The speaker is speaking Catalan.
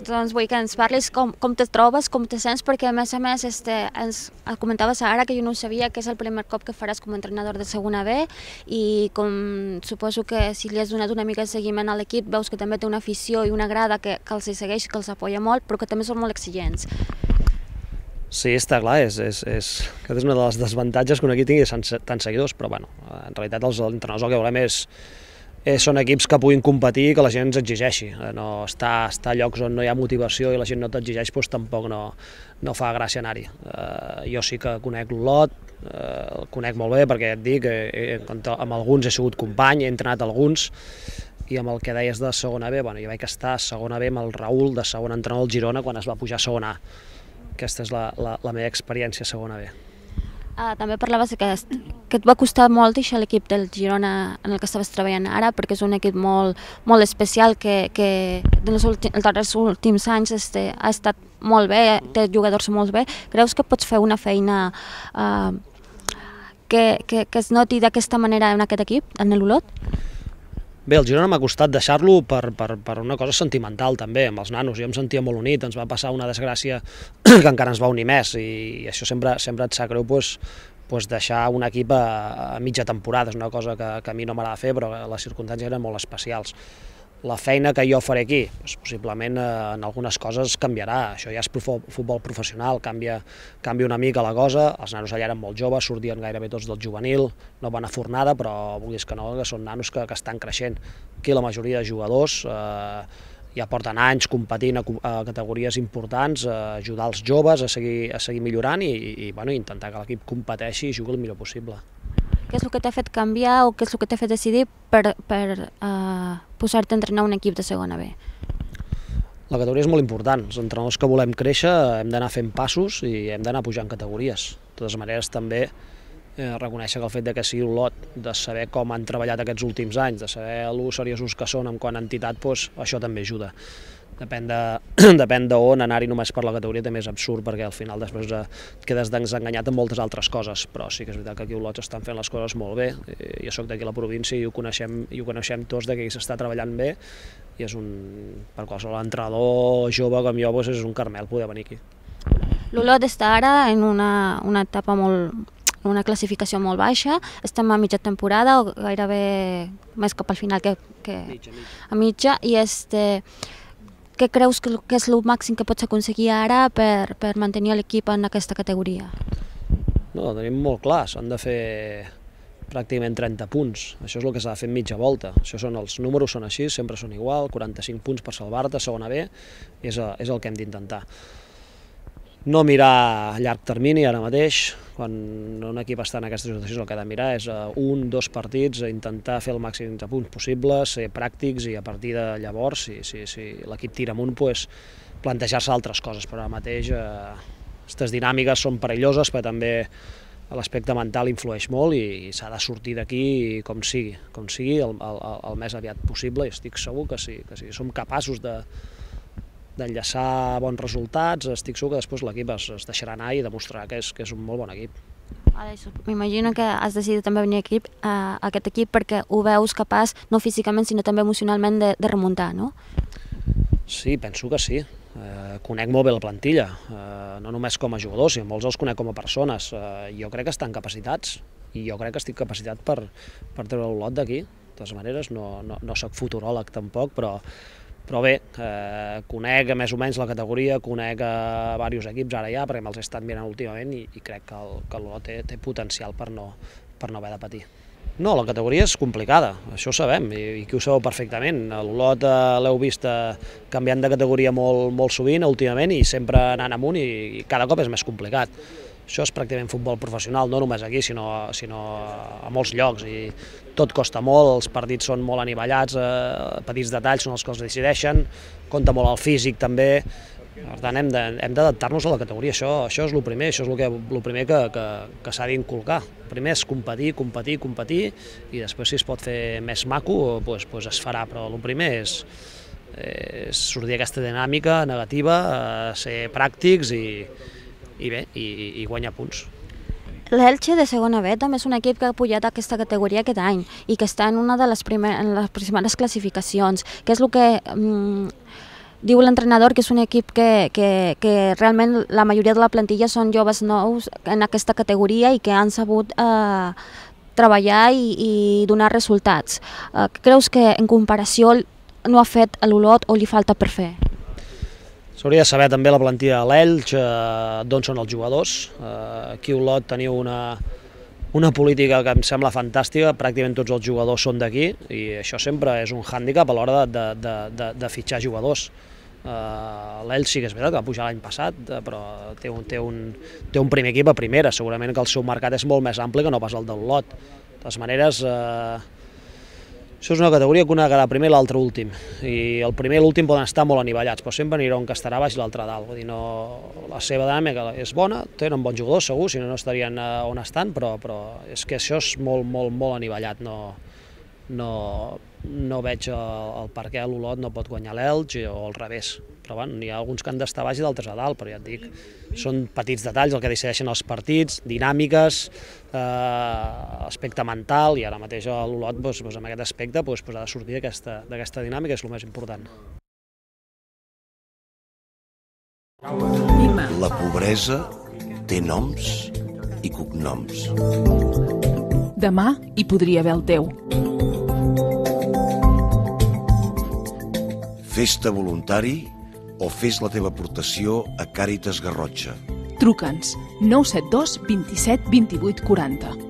Doncs vull que ens parlis com te trobes, com te sents, perquè a més ens comentaves ara que jo no ho sabia, que és el primer cop que faràs com a entrenador de segona B i com suposo que si li has donat una mica de seguiment a l'equip veus que també té una afició i una grada que els hi segueix, que els apoya molt, però que també són molt exigents. Sí, està clar, aquesta és una de les desavantatges que un equip tingui tants seguidors, però bueno, en realitat els entrenadors el que volem són equips que puguin competir i que la gent ens exigeixi. No estar a llocs on no hi ha motivació i la gent no t'exigeix, doncs tampoc no fa gràcia anar-hi. Jo sí que conec l'Olot, el conec molt bé perquè et dic, amb alguns he sigut company, he entrenat alguns, i amb el que deies de segona B, jo vaig estar a segona B amb el Raül, de segon entrenador del Girona, quan es va pujar a segona A. Aquesta és la meva experiència a segona B. També parlaves que et va costar molt deixar l'equip del Girona en el que estaves treballant ara, perquè és un equip molt especial que en els últims anys ha estat molt bé, té jugadors molt bé. Creus que pots fer una feina que es noti d'aquesta manera en aquest equip, en l'Olot? Bé, el Girona m'ha costat deixar-lo per una cosa sentimental també, amb els nanos. Jo em sentia molt unit, ens va passar una desgràcia que encara ens va unir més i això sempre et sap greu deixar un equip a mitja temporada. És una cosa que a mi no m'agrada fer, però les circumstàncies eren molt especials. La feina que jo faré aquí, possiblement en algunes coses canviarà, això ja és futbol professional, canvia una mica la cosa, els nanos allà eren molt joves, sortien gairebé tots del juvenil, no van a fornada, però vulguis que no, que són nanos que estan creixent. Aquí la majoria de jugadors ja porten anys competint a categories importants, ajudar els joves a seguir millorant i intentar que l'equip competeixi i jugui el millor possible. Què és el que t'ha fet canviar o què és el que t'ha fet decidir per posar-te a entrenar un equip de segona B? La categoria és molt important. Els entrenadors que volem créixer hem d'anar fent passos i hem d'anar pujant categories. De totes maneres, també reconèixer que el fet que sigui Olot, de saber com han treballat aquests últims anys, de saber lo seriosos que són en quant a entitat, això també ajuda. Depèn d'on anar-hi només per la categoria també és absurd, perquè al final després et quedes desenganyat amb moltes altres coses, però sí que és veritat que aquí a Olot estan fent les coses molt bé. Jo soc d'aquí a la província i ho coneixem tots, que aquí s'està treballant bé, i per qualsevol entrenador jove com jo és un carmel poder venir aquí. L'Olot està ara en una etapa una classificació molt baixa, estem a mitja temporada o gairebé més cap al final que a mitja, i què creus que és el màxim que pots aconseguir ara per mantenir l'equip en aquesta categoria? No, ho tenim molt clar, s'han de fer pràcticament 30 punts, això és el que s'ha de fer en mitja volta, els números són així, sempre són igual, 45 punts per salvar-te, segona B, és el que hem d'intentar. No mirar a llarg termini ara mateix, quan un equip està en aquesta situació el que ha de mirar és 1 o 2 partits, intentar fer el màxim de punts possibles, ser pràctics i a partir de llavors, si l'equip tira amunt, plantejar-se altres coses, però ara mateix aquestes dinàmiques són perilloses, però també l'aspecte mental influeix molt i s'ha de sortir d'aquí com sigui el més aviat possible, i estic segur que si som capaços d'enllaçar bons resultats, estic segur que després l'equip es deixarà anar i demostrarà que és un molt bon equip. M'imagino que has decidit també venir a aquest equip perquè ho veus capaç, no físicament, sinó també emocionalment, de remuntar, no? Sí, penso que sí. Conec molt bé la plantilla, no només com a jugadors, sinó molts els conec com a persones. Jo crec que estan capacitats i jo crec que estic capacitat per treure l'Olot d'aquí. De totes maneres, no soc futuròleg tampoc, però bé, conec més o menys la categoria, conec diversos equips ara ja, perquè me'ls he estat mirant últimament i crec que l'Olot té potencial per no haver de patir. No, la categoria és complicada, això ho sabem i qui ho sabeu perfectament. L'Olot l'heu vist canviant de categoria molt sovint últimament i sempre anant amunt i cada cop és més complicat. Això és pràcticament futbol professional, no només aquí, sinó a molts llocs. I tot costa molt, els partits són molt anivellats, petits detalls són els que els decideixen, compta molt el físic també. Per tant, hem d'adaptar-nos a la categoria, això és el primer, això és el primer que s'ha d'inculcar. Primer és competir, i després si es pot fer més maco, doncs es farà, però el primer és sortir d'aquesta dinàmica negativa, ser pràctics i guanyar punts. L'Elche de segona B també és un equip que ha pujat a aquesta categoria aquest any i que està en una de les primeres classificacions. Què és el que Diu l'entrenador que és un equip que realment la majoria de la plantilla són joves nous en aquesta categoria i que han sabut treballar i donar resultats. Creus que en comparació no ha fet a l'Olot o li falta per fer? S'hauria de saber també la plantilla de l'Elx, d'on són els jugadors. Aquí a Olot teniu una política que em sembla fantàstica, pràcticament tots els jugadors són d'aquí i això sempre és un hàndicap a l'hora de fitxar jugadors. L'Elx sí que és veritat que va pujar l'any passat, però té un primer equip a primera, segurament que el seu mercat és molt més ampli que no pas el de l'Olot. De totes maneres, això és una categoria que una quedarà primer i l'altre últim, i el primer i l'últim poden estar molt anivellats, però sempre n'hi haurà un que estarà baix i l'altre dalt. Vull dir, la seva dinàmica és bona, tenen bons jugadors segur, si no estarien on estan, però és que això és molt anivellat, no veig el per què l'Olot no pot guanyar l'Elx o al revés. Però bueno, n'hi ha alguns que han d'estar baix i d'altres a dalt, però ja et dic, són petits detalls el que decideixen els partits, dinàmiques, aspecte mental, i ara mateix l'Olot en aquest aspecte ha de sortir d'aquesta dinàmica, és el més important. La pobresa té noms i cognoms. Demà hi podria haver el teu. Fes-te voluntari o fes la teva aportació a Càritas Garrotxa. Truca'ns 972 27 28 40.